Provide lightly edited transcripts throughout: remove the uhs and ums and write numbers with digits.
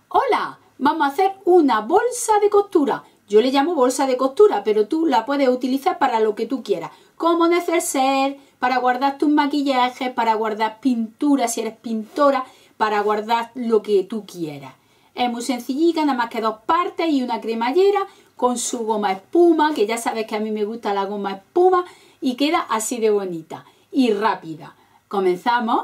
Hola, vamos a hacer una bolsa de costura. Yo le llamo bolsa de costura, pero tú la puedes utilizar para lo que tú quieras. Como neceser, para guardar tus maquillajes, para guardar pintura si eres pintora, para guardar lo que tú quieras. Es muy sencillita, nada más que 2 partes y una cremallera con su goma espuma, que ya sabes que a mí me gusta la goma espuma, y queda así de bonita y rápida. Comenzamos.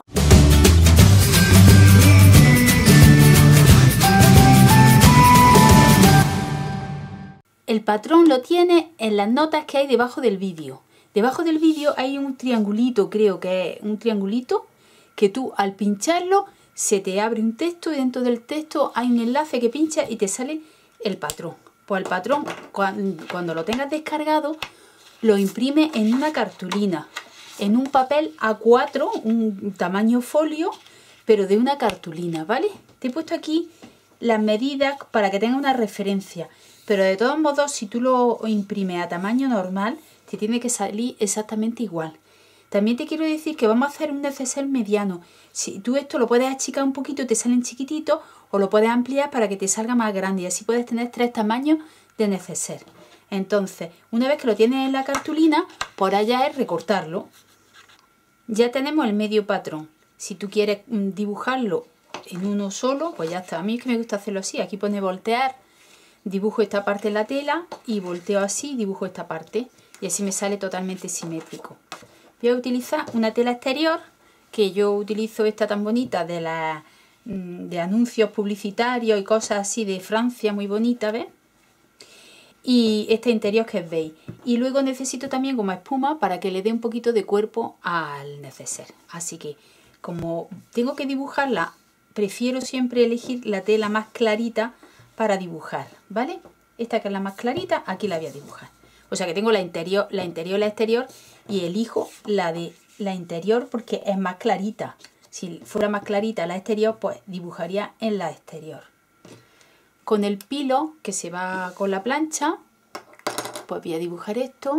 El patrón lo tiene en las notas que hay debajo del vídeo. Debajo del vídeo hay un triangulito, creo que es un triangulito, que tú al pincharlo se te abre un texto y dentro del texto hay un enlace que pinchas y te sale el patrón. Pues el patrón, cuando lo tengas descargado, lo imprime en una cartulina, en un papel A4, un tamaño folio, pero de una cartulina, ¿vale? Te he puesto aquí las medidas para que tengas una referencia. Pero de todos modos, si tú lo imprimes a tamaño normal, te tiene que salir exactamente igual. También te quiero decir que vamos a hacer un neceser mediano. Si tú esto lo puedes achicar un poquito, te salen chiquititos, o lo puedes ampliar para que te salga más grande. Y así puedes tener 3 tamaños de neceser. Entonces, una vez que lo tienes en la cartulina, por allá es recortarlo. Ya tenemos el medio patrón. Si tú quieres dibujarlo en uno solo, pues ya está. A mí es que me gusta hacerlo así. Aquí pone voltear. Dibujo esta parte en la tela y volteo así, dibujo esta parte y así me sale totalmente simétrico. Voy a utilizar una tela exterior, que yo utilizo esta tan bonita de anuncios publicitarios y cosas así de Francia, muy bonita, ¿ves? Y este interior que veis. Y luego necesito también goma espuma para que le dé un poquito de cuerpo al neceser. Así que como tengo que dibujarla, prefiero siempre elegir la tela más clarita para dibujar, ¿vale? Esta que es la más clarita, aquí la voy a dibujar. O sea que tengo la interior, la exterior y elijo la de la interior porque es más clarita. Si fuera más clarita la exterior, pues dibujaría en la exterior. Con el pilo que se va con la plancha, pues voy a dibujar esto.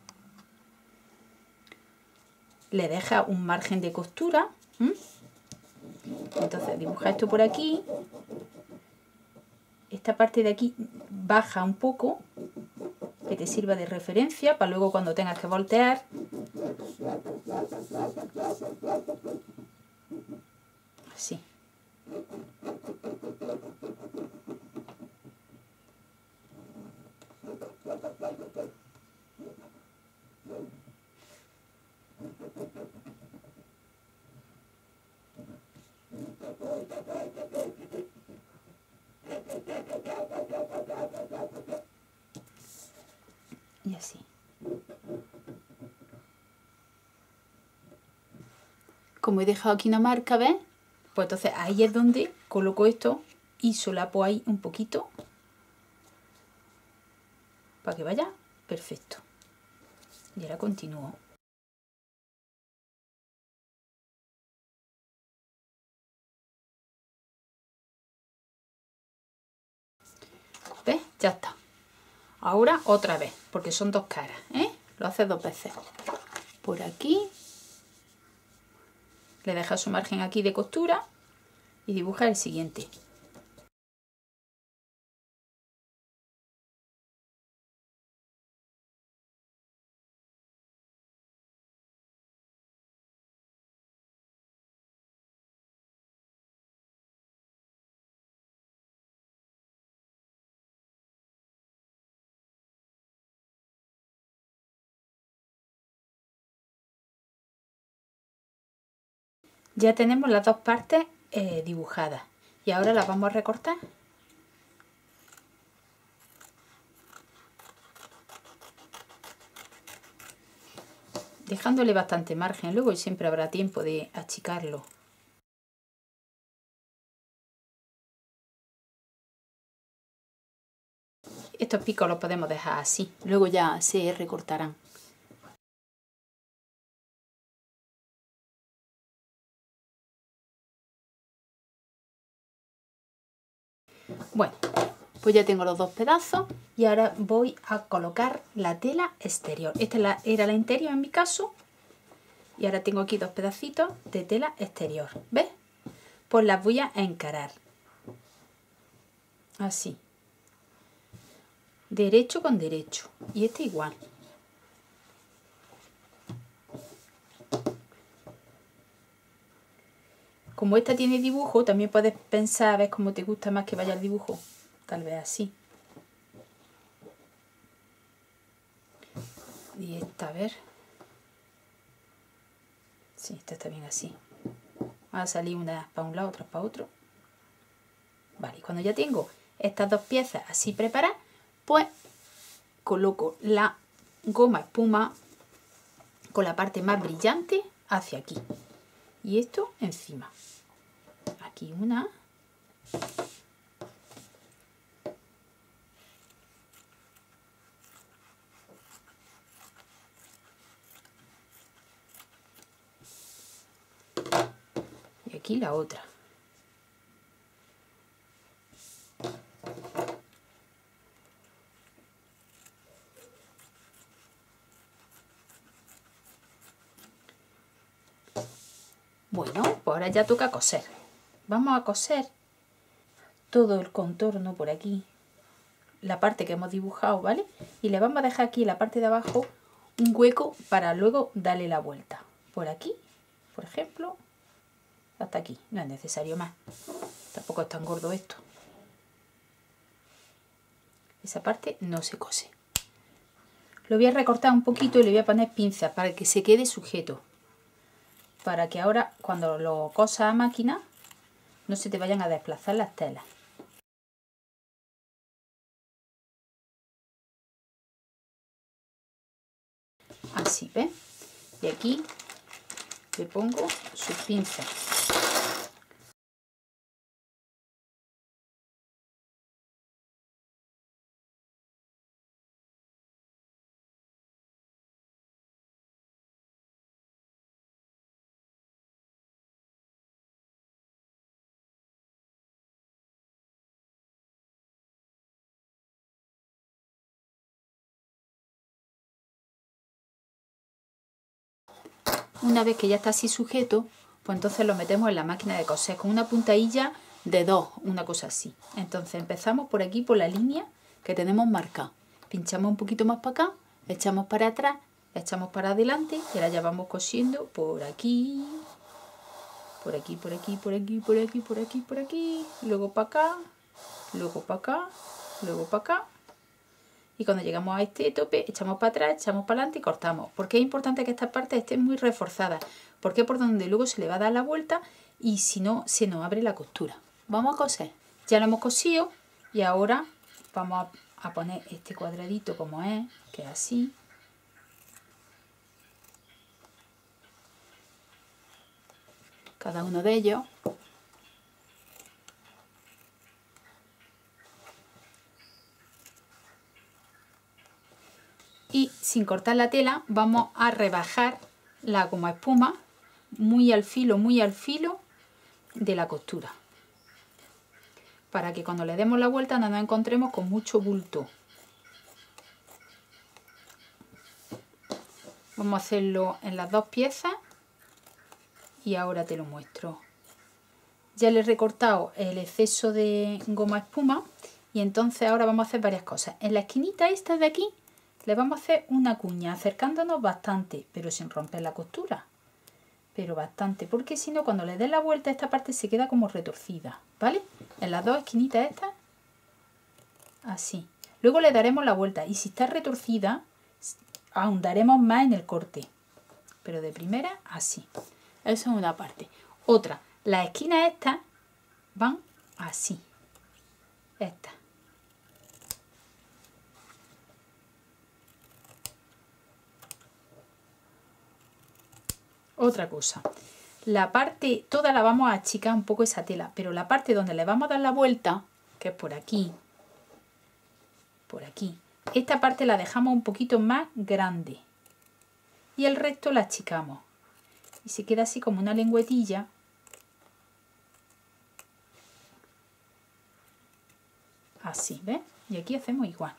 Le deja un margen de costura. Entonces dibuja esto por aquí. Esta parte de aquí baja un poco, que te sirva de referencia para luego cuando tengas que voltear. Así. Y así. Como he dejado aquí una marca, ¿ves? Pues entonces ahí es donde coloco esto y solapo ahí un poquito para que vaya perfecto. Y ahora continúo. ¿Ves? Ya está. Ahora otra vez, porque son 2 caras, ¿eh? Lo haces 2 veces. Por aquí. Le dejas su margen aquí de costura y dibuja el siguiente. Ya tenemos las 2 partes dibujadas y ahora las vamos a recortar. Dejándole bastante margen, luego siempre habrá tiempo de achicarlo. Estos picos los podemos dejar así, luego ya se recortarán. Bueno, pues ya tengo los 2 pedazos y ahora voy a colocar la tela exterior. Esta era la interior en mi caso y ahora tengo aquí 2 pedacitos de tela exterior, ¿ves? Pues las voy a encarar. así, derecho con derecho, y este igual. Como esta tiene dibujo, también puedes pensar a ver cómo te gusta más que vaya el dibujo, tal vez así. Y esta, a ver, sí, esta está bien así. Va a salir una para un lado, otra para otro. Vale, y cuando ya tengo estas dos piezas así preparadas, pues coloco la goma espuma con la parte más brillante hacia aquí. Y esto encima. Aquí una. Y aquí la otra. Bueno, pues ahora ya toca coser. Vamos a coser todo el contorno por aquí, la parte que hemos dibujado, ¿vale? Y le vamos a dejar aquí en la parte de abajo un hueco para luego darle la vuelta. Por aquí, por ejemplo, hasta aquí. No es necesario más. Tampoco es tan gordo esto. Esa parte no se cose. Lo voy a recortar un poquito y le voy a poner pinzas para que se quede sujeto. Para que ahora, cuando lo cosas a máquina, no se te vayan a desplazar las telas. Así, ¿ves? Y aquí le pongo sus pinzas. Una vez que ya está así sujeto, pues entonces lo metemos en la máquina de coser con una puntadilla de 2, una cosa así. Entonces empezamos por aquí, por la línea que tenemos marcada. Pinchamos un poquito más para acá, echamos para atrás, echamos para adelante y ahora ya vamos cosiendo por aquí, por aquí, por aquí, por aquí, por aquí, por aquí, por aquí, luego para acá, luego para acá, luego para acá. Y cuando llegamos a este tope, echamos para atrás, echamos para adelante y cortamos. Porque es importante que estas partes estén muy reforzadas. Porque es por donde luego se le va a dar la vuelta y si no, se nos abre la costura. Vamos a coser. Ya lo hemos cosido y ahora vamos a poner este cuadradito como es, que es así. Cada uno de ellos. Y sin cortar la tela vamos a rebajar la goma espuma muy al filo de la costura, para que cuando le demos la vuelta no nos encontremos con mucho bulto. Vamos a hacerlo en las dos piezas y ahora te lo muestro. Ya le he recortado el exceso de goma espuma y entonces ahora vamos a hacer varias cosas. En la esquinita esta de aquí le vamos a hacer una cuña acercándonos bastante, pero sin romper la costura. Pero bastante, porque si no, cuando le des la vuelta esta parte se queda como retorcida, ¿vale? En las dos esquinitas estas, así. Luego le daremos la vuelta y si está retorcida, ahondaremos más en el corte. Pero de primera, así. Eso es una parte. Otra, las esquinas estas van así. Estas. Otra cosa, la parte, toda la vamos a achicar un poco esa tela, pero la parte donde le vamos a dar la vuelta, que es por aquí, esta parte la dejamos un poquito más grande y el resto la achicamos y se queda así como una lengüetilla. Así, ¿ves? Y aquí hacemos igual.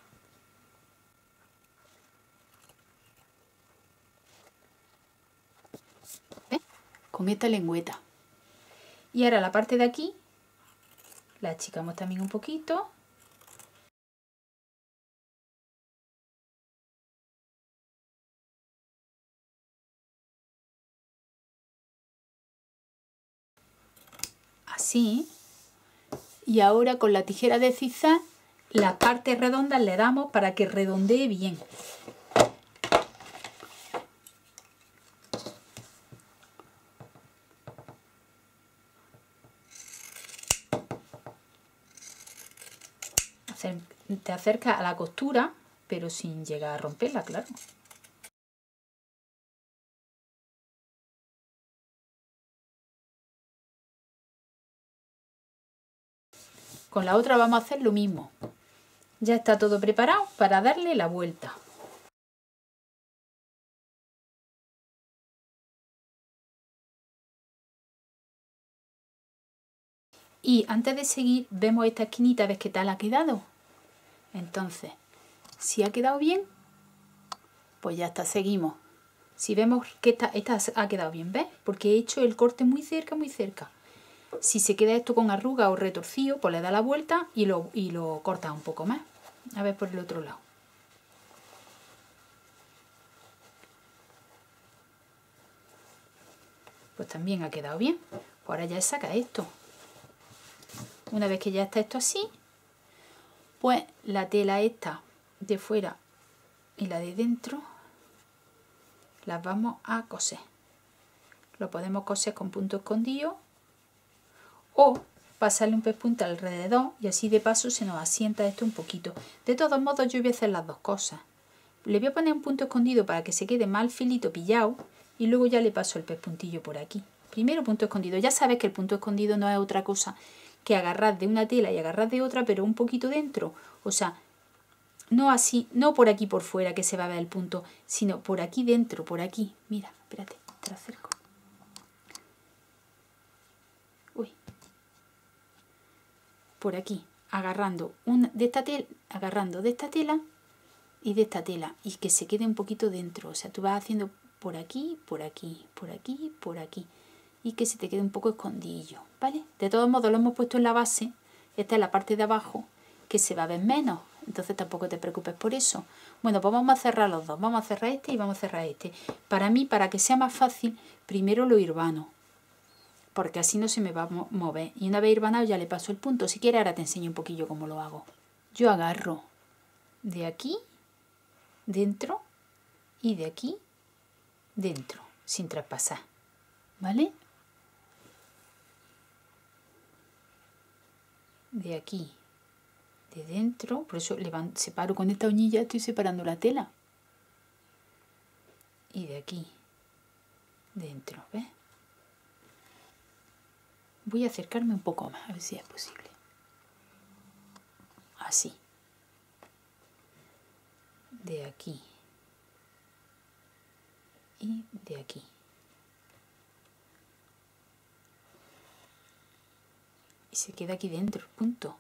¿Ves? Con esta lengüeta. Y ahora la parte de aquí la achicamos también un poquito así. Y ahora con la tijera de zigzag, las partes redondas le damos para que redondee bien. Te acercas a la costura, pero sin llegar a romperla, claro. Con la otra vamos a hacer lo mismo. Ya está todo preparado para darle la vuelta. Y antes de seguir, vemos esta esquinita, ¿ves qué tal ha quedado? Entonces, si ha quedado bien, pues ya está, seguimos. Si vemos que esta ha quedado bien, ¿ves? Porque he hecho el corte muy cerca, muy cerca. Si se queda esto con arruga o retorcido, pues le da la vuelta y lo corta un poco más. A ver por el otro lado. Pues también ha quedado bien. Pues ahora ya saca esto. Una vez que ya está esto así, pues la tela esta de fuera y la de dentro las vamos a coser. Lo podemos coser con punto escondido o pasarle un pespunte alrededor y así de paso se nos asienta esto un poquito. De todos modos yo voy a hacer las dos cosas. Le voy a poner un punto escondido para que se quede más el filito pillado y luego ya le paso el pespuntillo por aquí. Primero punto escondido. Ya sabes que el punto escondido no es otra cosa que agarrar de una tela y agarrar de otra, pero un poquito dentro. O sea, no así, no por aquí por fuera que se va a ver el punto, sino por aquí dentro, por aquí. Mira, espérate, te lo acerco. Uy. Por aquí, agarrando de esta tela y de esta tela y que se quede un poquito dentro. O sea, tú vas haciendo por aquí, por aquí, por aquí, por aquí y que se te quede un poco escondidillo, ¿vale? De todos modos lo hemos puesto en la base, esta es la parte de abajo que se va a ver menos, entonces tampoco te preocupes por eso. Bueno, pues vamos a cerrar los dos, vamos a cerrar este y vamos a cerrar este. Para mí, para que sea más fácil, primero lo hirvano, porque así no se me va a mover. Y una vez hirvanado ya le paso el punto. Si quieres ahora te enseño un poquillo cómo lo hago. Yo agarro de aquí, dentro, y de aquí, dentro, sin traspasar, ¿vale? De aquí, de dentro, por eso separo con esta uñilla, estoy separando la tela. Y de aquí, dentro, ¿ves? Voy a acercarme un poco más, a ver si es posible. Así. De aquí. Y de aquí. Y se queda aquí dentro, punto.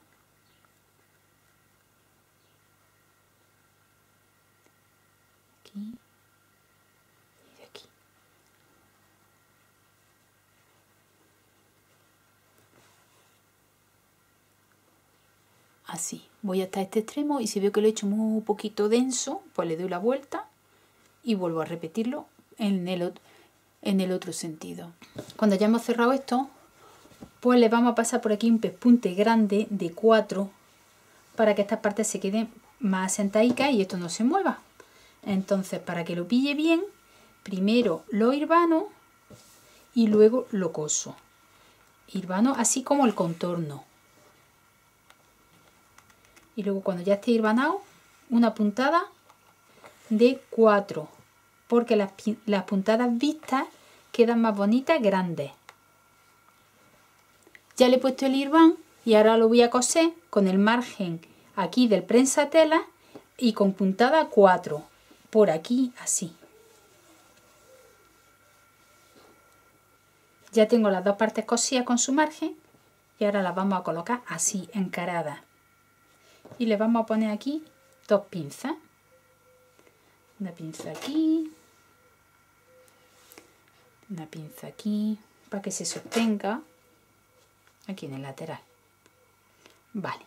Aquí. Y de aquí. Así. Voy hasta este extremo y si veo que lo he hecho muy poquito denso, pues le doy la vuelta y vuelvo a repetirlo en el otro sentido. Cuando ya hemos cerrado esto, pues le vamos a pasar por aquí un pespunte grande de 4 para que estas partes se queden más asentadicas y esto no se mueva. Entonces, para que lo pille bien, primero lo hirvano y luego lo coso. Hirvano así como el contorno. Y luego cuando ya esté hirvanado, una puntada de 4, porque las puntadas vistas quedan más bonitas, grandes. Ya le he puesto el hirván y ahora lo voy a coser con el margen aquí del prensatela y con puntada 4, por aquí así. Ya tengo las dos partes cosidas con su margen y ahora las vamos a colocar así, encaradas. Y le vamos a poner aquí dos pinzas. Una pinza aquí, una pinza aquí, para que se sostenga aquí en el lateral. Vale.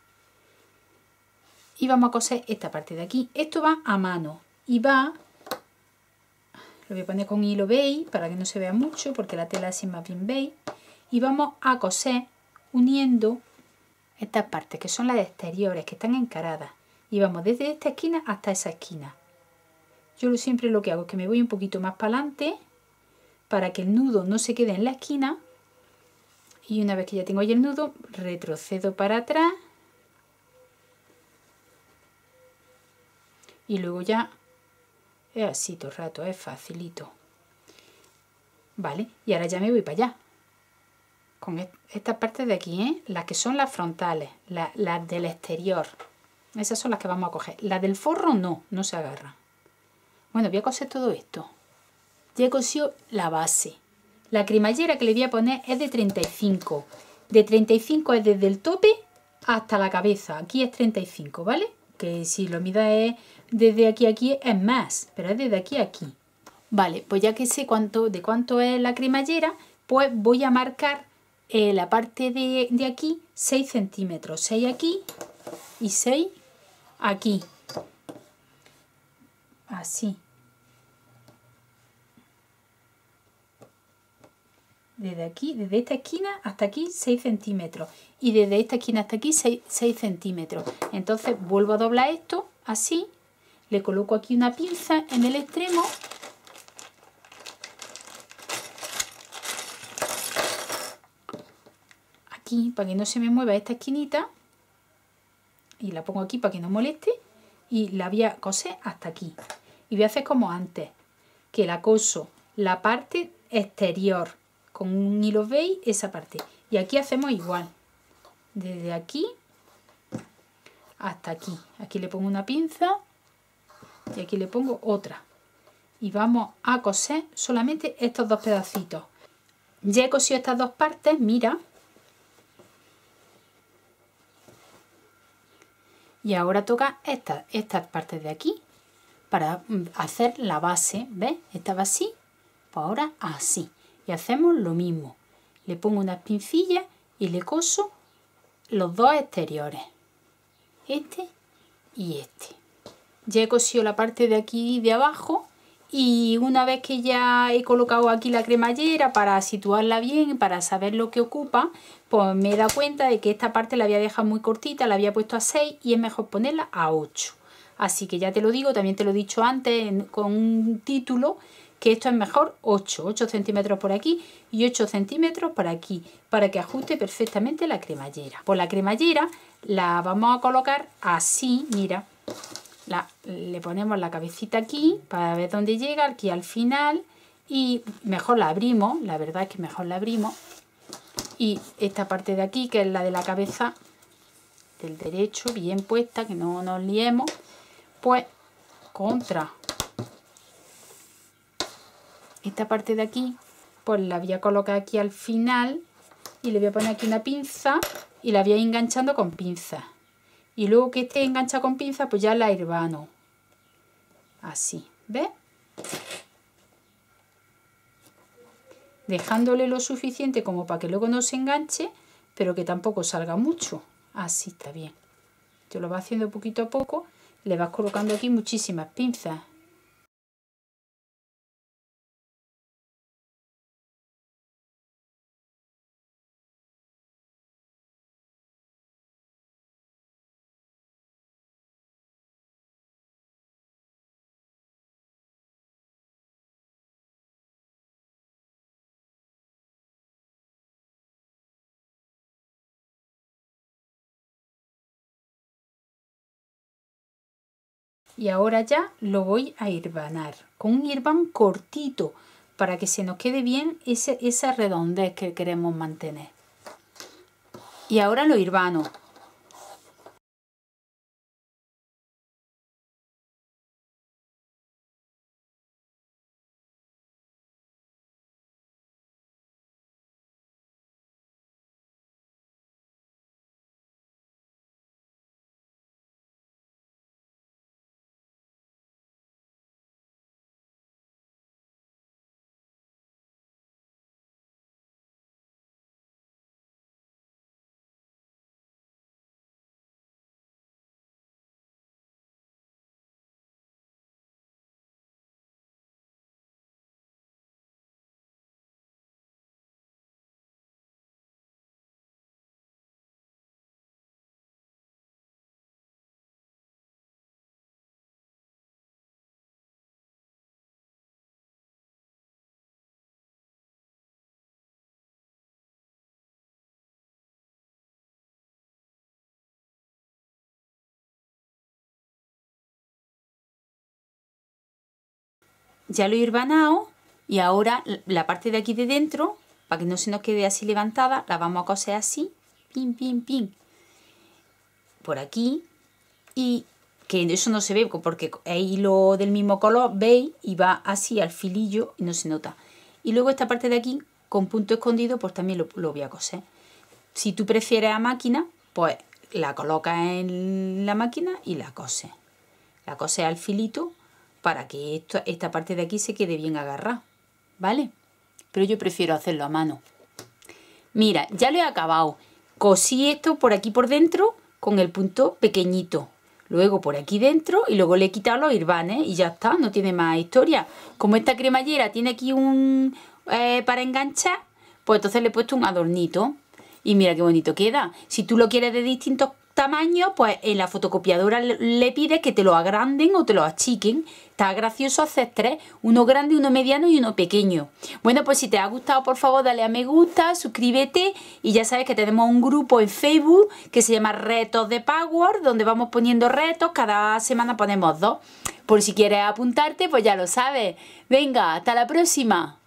Y vamos a coser esta parte de aquí. Esto va a mano y va, lo voy a poner con hilo beige para que no se vea mucho porque la tela es más bien beige. y vamos a coser uniendo estas partes que son las exteriores, que están encaradas, y vamos desde esta esquina hasta esa esquina. Yo siempre lo que hago es que me voy un poquito más para adelante para que el nudo no se quede en la esquina, y una vez que ya tengo ahí el nudo, retrocedo para atrás y luego ya es así todo el rato, es facilito. Vale, y ahora ya me voy para allá con estas partes de aquí, las que son las frontales, las del exterior. Esas son las que vamos a coger. Las del forro no se agarran. Bueno, voy a coser todo esto. Ya he cosido la base. La cremallera que le voy a poner es de 35. De 35 es desde el tope hasta la cabeza. Aquí es 35, ¿vale? Que si lo mida es desde aquí a aquí es más, pero es desde aquí a aquí. Vale, pues ya que sé de cuánto es la cremallera, pues voy a marcar la parte de aquí 6 centímetros. 6 aquí y 6 aquí. Así. Desde aquí, desde esta esquina hasta aquí 6 centímetros. Y desde esta esquina hasta aquí 6 centímetros. Entonces vuelvo a doblar esto así. Le coloco aquí una pinza en el extremo. Aquí, para que no se me mueva esta esquinita. Y la pongo aquí para que no moleste. Y la voy a coser hasta aquí. Y voy a hacer como antes. Que la coso la parte exterior. Con un hilo beige esa parte. Y aquí hacemos igual. Desde aquí hasta aquí. Aquí le pongo una pinza. Y aquí le pongo otra. Y vamos a coser solamente estos dos pedacitos. Ya he cosido estas dos partes, mira. Y ahora toca estas partes de aquí para hacer la base. ¿Ves? Estaba así, pues ahora así. Y hacemos lo mismo. Le pongo unas pincillas y le coso los dos exteriores. Este y este. Ya he cosido la parte de aquí de abajo. Y una vez que ya he colocado aquí la cremallera para situarla bien, para saber lo que ocupa, pues me he dado cuenta de que esta parte la había dejado muy cortita, la había puesto a 6 y es mejor ponerla a 8. Así que ya te lo digo, también te lo he dicho antes con un título, que esto es mejor 8 centímetros por aquí y 8 centímetros por aquí, para que ajuste perfectamente la cremallera. Pues la cremallera la vamos a colocar así, mira. Le ponemos la cabecita aquí para ver dónde llega, aquí al final, y mejor la abrimos, la verdad es que mejor la abrimos, y esta parte de aquí, que es la de la cabeza del derecho, bien puesta, que no nos liemos, pues contra esta parte de aquí, pues la voy a colocar aquí al final y le voy a poner aquí una pinza y la voy a ir enganchando con pinza. Y luego que esté enganchada con pinza, pues ya la hirbano. Así, ¿ves? Dejándole lo suficiente como para que luego no se enganche, pero que tampoco salga mucho. Así está bien. Te lo vas haciendo poquito a poco, le vas colocando aquí muchísimas pinzas. Y ahora ya lo voy a hirvanar con un hirván cortito para que se nos quede bien esa redondez que queremos mantener. Y ahora lo hirvano. ya lo he hilvanado y ahora la parte de aquí de dentro, para que no se nos quede así levantada, la vamos a coser así, pin, pin, pin, por aquí, y que eso no se ve porque es hilo del mismo color, ¿veis? Y va así al filillo y no se nota. Y luego esta parte de aquí, con punto escondido, pues también lo voy a coser. Si tú prefieres a máquina, pues la colocas en la máquina y la coses. La coses al filito para que esta parte de aquí se quede bien agarrada, ¿vale? Pero yo prefiero hacerlo a mano. Mira, ya lo he acabado. Cosí esto por aquí por dentro con el punto pequeñito. Luego por aquí dentro y luego le he quitado los hirvanes y ya está, no tiene más historia. Como esta cremallera tiene aquí un para enganchar, pues entonces le he puesto un adornito. Y mira qué bonito queda. Si tú lo quieres de distintos tamaños, pues en la fotocopiadora le pides que te lo agranden o te lo achiquen. Está gracioso hacer 3, uno grande, uno mediano y uno pequeño. Bueno, pues si te ha gustado, por favor, dale a me gusta, suscríbete y ya sabes que tenemos un grupo en Facebook que se llama Retos de Patchwork, donde vamos poniendo retos, cada semana ponemos 2. Por si quieres apuntarte, pues ya lo sabes. Venga, hasta la próxima.